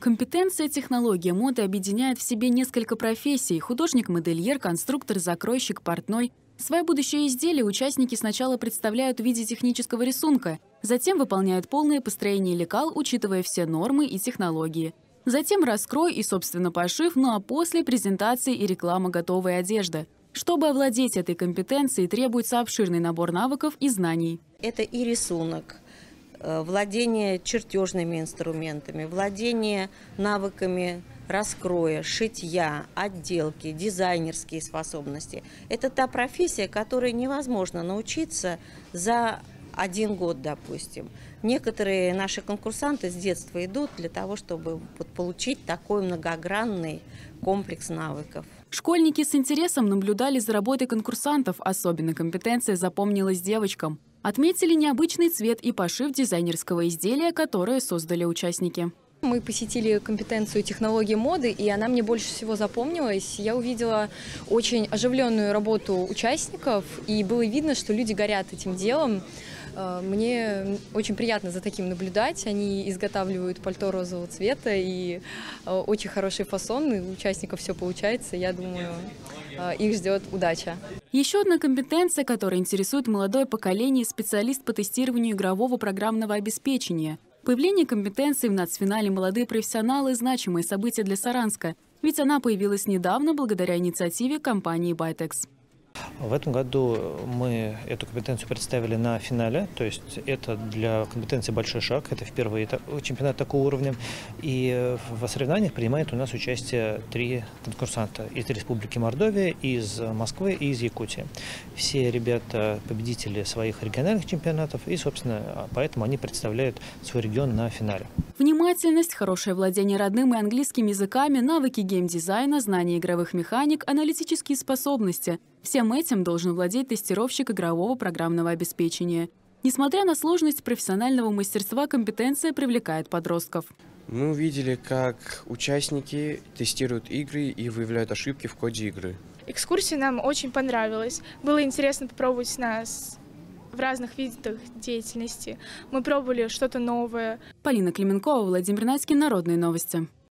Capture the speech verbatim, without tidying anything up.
Компетенция технология моды объединяет в себе несколько профессий – художник-модельер, конструктор, закройщик, портной. Свое будущее изделие участники сначала представляют в виде технического рисунка, затем выполняют полное построение лекал, учитывая все нормы и технологии. Затем раскрой и, собственно, пошив, ну а после презентации и реклама готовой одежды. Чтобы овладеть этой компетенцией, требуется обширный набор навыков и знаний. Это и рисунок, владение чертежными инструментами, владение навыками раскроя, шитья, отделки, дизайнерские способности. Это та профессия, которой невозможно научиться за один год, допустим. Некоторые наши конкурсанты с детства идут для того, чтобы получить такой многогранный комплекс навыков. Школьники с интересом наблюдали за работой конкурсантов. Особенно компетенция запомнилась девочкам. Отметили необычный цвет и пошив дизайнерского изделия, которое создали участники. Мы посетили компетенцию технологии моды, и она мне больше всего запомнилась. Я увидела очень оживленную работу участников, и было видно, что люди горят этим делом. Мне очень приятно за таким наблюдать. Они изготавливают пальто розового цвета, и очень хороший фасон, и у участников все получается. Я думаю, их ждет удача. Еще одна компетенция, которая интересует молодое поколение – специалист по тестированию игрового программного обеспечения. Появление компетенции в нацфинале «Молодые профессионалы» – значимое событие для Саранска, ведь она появилась недавно благодаря инициативе компании «Байтекс». В этом году мы эту компетенцию представили на финале, то есть это для компетенции большой шаг, это впервые чемпионат такого уровня. И в соревнованиях принимает у нас участие три конкурсанта из Республики Мордовия, из Москвы и из Якутии. Все ребята победители своих региональных чемпионатов, и, собственно, поэтому они представляют свой регион на финале. Внимательность, хорошее владение родным и английским языками, навыки геймдизайна, знания игровых механик, аналитические способности – всем этим должен владеть тестировщик игрового программного обеспечения. Несмотря на сложность профессионального мастерства, компетенция привлекает подростков. Мы увидели, как участники тестируют игры и выявляют ошибки в коде игры. Экскурсия нам очень понравилась. Было интересно попробовать нас в разных видах деятельности. Мы пробовали что-то новое. Полина Клименкова, Владимир Наськин, Народные новости.